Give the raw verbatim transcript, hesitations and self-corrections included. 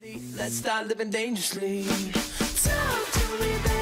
Let's start living dangerously. Talk to me, baby.